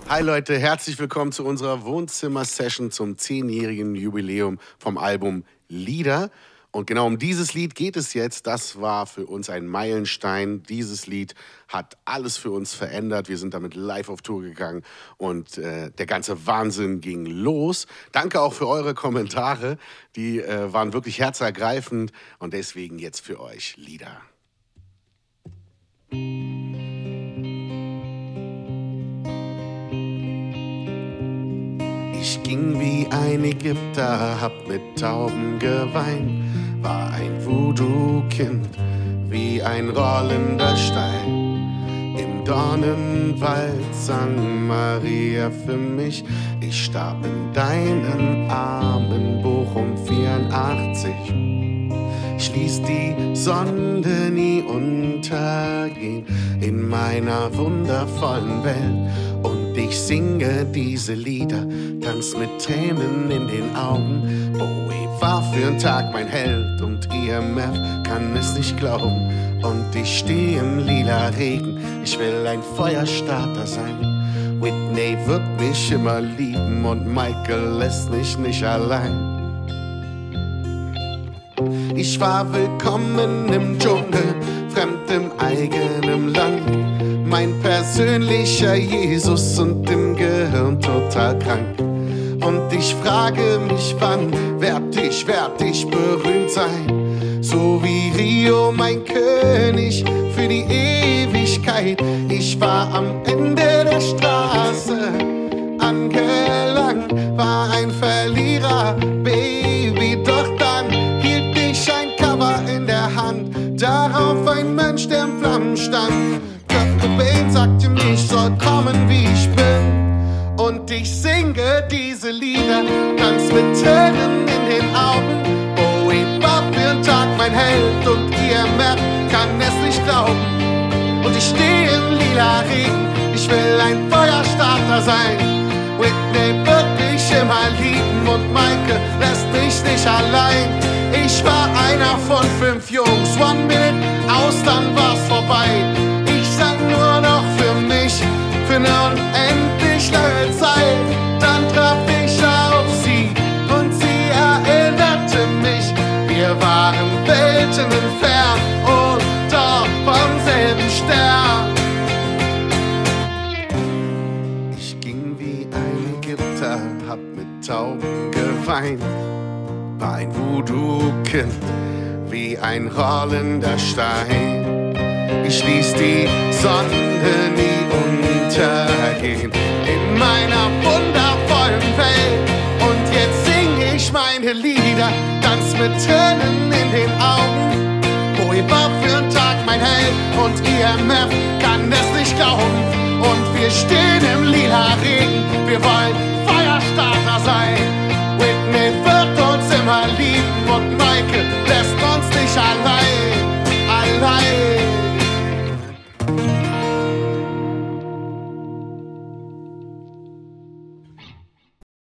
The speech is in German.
Hi Leute, herzlich willkommen zu unserer Wohnzimmer-Session zum 10-jährigen Jubiläum vom Album Lieder. Und genau um dieses Lied geht es jetzt. Das war für uns ein Meilenstein. Dieses Lied hat alles für uns verändert. Wir sind damit live auf Tour gegangen und der ganze Wahnsinn ging los. Danke auch für eure Kommentare. Die waren wirklich herzergreifend und deswegen jetzt für euch Lieder. Ich ging wie ein Ägypter, hab mit Tauben geweint, war ein Voodoo-Kind, wie ein rollender Stein. Im Dornenwald sang Maria für mich, ich starb in deinen Armen, Bochum 84. Ich ließ die Sonne nie untergehen in meiner wundervollen Welt. Und ich singe diese Lieder, tanz mit Tränen in den Augen. Bowie war für einen Tag mein Held und IMF kann es nicht glauben. Und ich stehe im lila Regen, ich will ein Feuerstarter sein. Whitney wird mich immer lieben und Michael lässt mich nicht allein. Ich war willkommen im Dschungel, fremd im eigenen Land. Mein persönlicher Jesus und im Gehirn total krank. Und ich frage mich, wann werd ich berühmt sein? So wie Rio, mein König, für die Ewigkeit. Ich war am Ende der Straße angelangt, war ein Verlierer, Baby, doch dann hielt ich ein Cover in der Hand, darauf ein Mensch, der in Flammen stand. Kurt Cobain sagte mir, ich soll kommen, wie ich bin. Und ich singe diese Lieder, tanz mit Tränen in den Augen. Bowie war für einen Tag mein Held und IMF kann es nicht glauben. Und ich stehe im lila Regen, ich will ein Feuerstarter sein. Whitney wird mich immer lieben und Michael lässt mich nicht allein. Ich war einer von 5 Jungs, One Minute aus, dann war's vorbei. Ich sang nur noch für mich, für eine unendlich lange Zeit. Dann traf ich auf sie und sie erinnerte mich. Wir waren Welten entfernt und doch vom selben Stern. Ich ging wie ein Ägypter, hab mit Tauben geweint, war ein Voodoo-Kind, wie ein rollender Stein. Ich ließ die Sonne nie untergehen in meiner wundervollen Welt. Und jetzt sing ich meine Lieder, tanz mit Tränen in den Augen. Bowie war für einen Tag mein Held und IMF kann es nicht glauben. Und wir stehen im lila Regen, wir wollen